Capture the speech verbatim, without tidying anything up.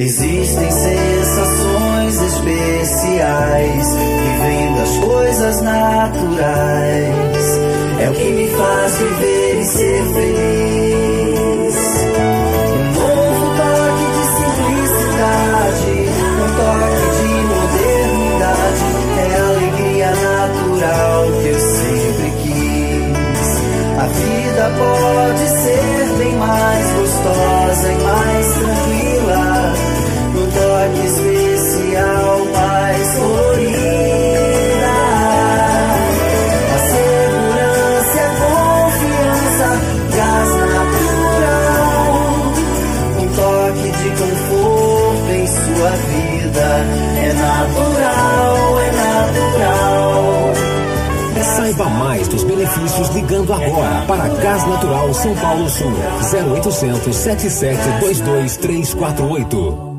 Existem sensações especiais que vêm das coisas naturais. É o que me faz viver e ser feliz. Um novo toque de simplicidade, um toque de modernidade. É a alegria natural que eu sempre quis. A vida pode ser bem mais gostosa e mais tranquila, num toque especial mais colorida. A segurança e a confiança, gás natural. Um toque de conforto em sua vida. É natural, é natural. Saiba mais dos benefícios ligando agora para Gás Natural São Paulo Sul. zero oitocentos, setenta e sete, vinte e dois, trezentos e quarenta e oito.